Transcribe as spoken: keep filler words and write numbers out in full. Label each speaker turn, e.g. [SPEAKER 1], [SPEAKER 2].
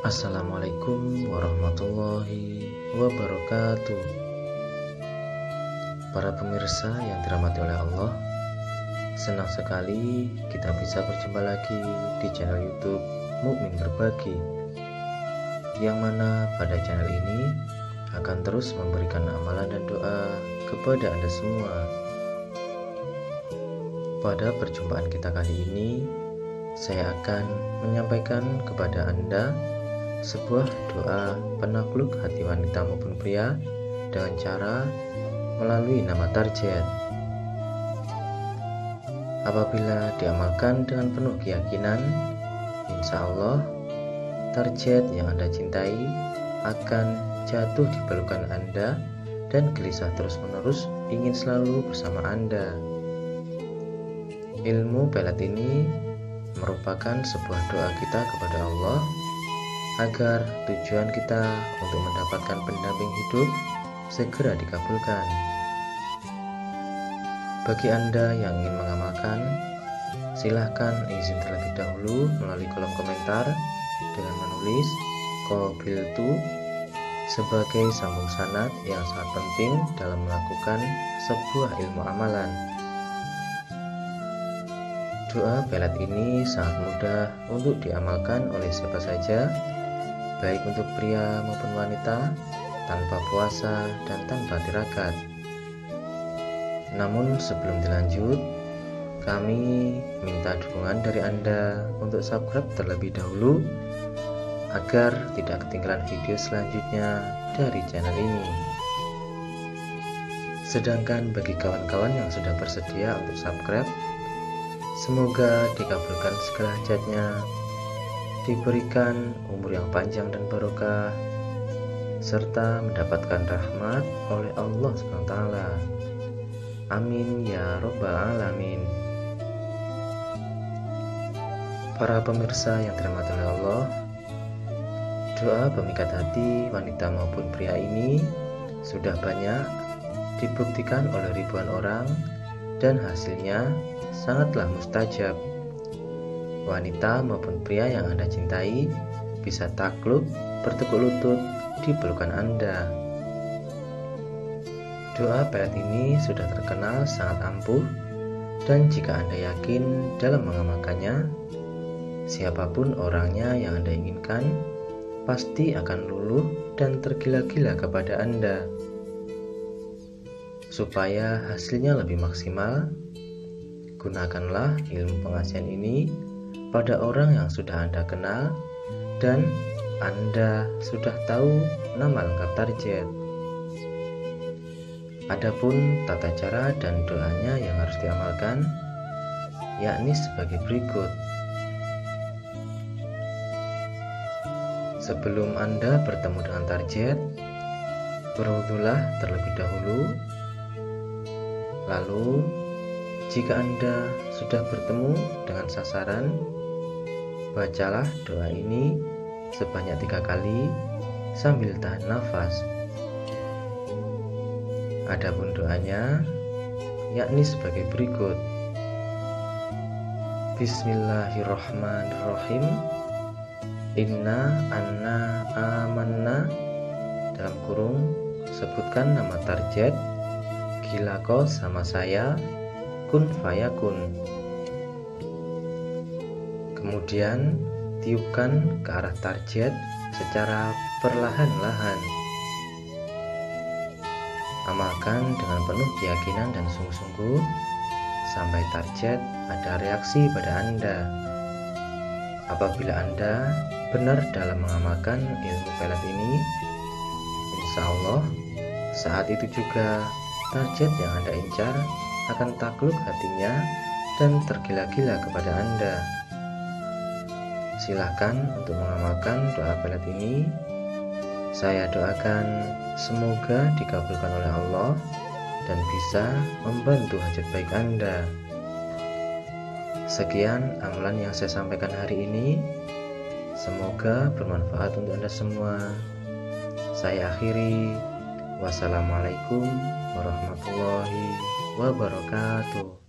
[SPEAKER 1] Assalamualaikum warahmatullahi wabarakatuh. Para pemirsa yang dirahmati oleh Allah, senang sekali kita bisa berjumpa lagi di channel YouTube Mukmin Berbagi, yang mana pada channel ini akan terus memberikan amalan dan doa kepada Anda semua. Pada perjumpaan kita kali ini, saya akan menyampaikan kepada Anda sebuah doa penakluk hati wanita maupun pria dengan cara melalui nama tarjet. Apabila diamalkan dengan penuh keyakinan, insya Allah tarjet yang Anda cintai akan jatuh di pelukan Anda dan gelisah terus-menerus ingin selalu bersama Anda. Ilmu pelet ini merupakan sebuah doa kita kepada Allah agar tujuan kita untuk mendapatkan pendamping hidup segera dikabulkan. Bagi Anda yang ingin mengamalkan, silahkan izin terlebih dahulu melalui kolom komentar dengan menulis qabiltu sebagai sambung sanad yang sangat penting dalam melakukan sebuah ilmu amalan. Doa pelet ini sangat mudah untuk diamalkan oleh siapa saja, baik untuk pria maupun wanita, tanpa puasa dan tanpa tirakat. Namun sebelum dilanjut, kami minta dukungan dari Anda untuk subscribe terlebih dahulu agar tidak ketinggalan video selanjutnya dari channel ini. Sedangkan bagi kawan-kawan yang sudah bersedia untuk subscribe, semoga dikabulkan segala hajatnya, diberikan umur yang panjang dan barokah, serta mendapatkan rahmat oleh Allah subhanahu wa taala. Amin ya robbal alamin. Para pemirsa yang dirahmati oleh Allah, doa pemikat hati wanita maupun pria ini sudah banyak dibuktikan oleh ribuan orang dan hasilnya sangatlah mustajab. Wanita maupun pria yang Anda cintai bisa takluk bertekuk lutut di pelukan Anda. Doa pelet ini sudah terkenal sangat ampuh, dan jika Anda yakin dalam mengamalkannya, siapapun orangnya yang Anda inginkan pasti akan luluh dan tergila-gila kepada Anda. Supaya hasilnya lebih maksimal, gunakanlah ilmu pengasihan ini pada orang yang sudah Anda kenal dan Anda sudah tahu nama lengkap tarjet. Adapun tata cara dan doanya yang harus diamalkan yakni sebagai berikut. Sebelum Anda bertemu dengan tarjet, berwudulah terlebih dahulu. Lalu jika Anda sudah bertemu dengan sasaran, bacalah doa ini sebanyak tiga kali sambil tahan nafas. Adapun doanya yakni sebagai berikut. Bismillahirrahmanirrahim. Inna anna amanna, dalam kurung sebutkan nama tarjet, gilako sama saya, kun fayakun. Kemudian tiupkan ke arah tarjet secara perlahan-lahan. Amalkan dengan penuh keyakinan dan sungguh-sungguh sampai tarjet ada reaksi pada Anda. Apabila Anda benar dalam mengamalkan ilmu pelet ini, insya Allah saat itu juga tarjet yang Anda incar akan takluk hatinya dan tergila-gila kepada Anda. Silahkan untuk mengamalkan doa pelet ini. Saya doakan semoga dikabulkan oleh Allah dan bisa membantu hajat baik Anda. Sekian amalan yang saya sampaikan hari ini. Semoga bermanfaat untuk Anda semua. Saya akhiri. Wassalamualaikum warahmatullahi wabarakatuh.